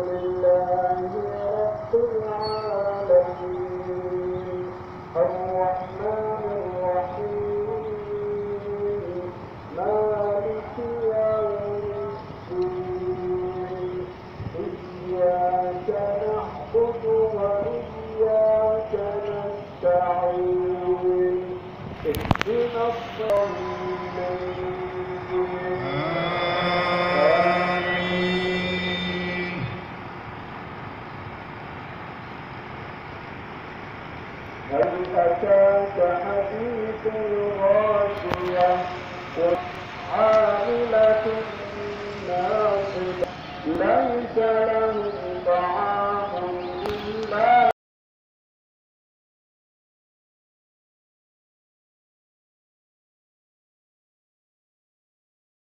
لله رب العالمين الرحمن الرحيم مالك يوم الدين إياك نعبد وإياك نستعين اهدنا الصراط هل أتاك حديث الغاشية عاملة ناصبة ليس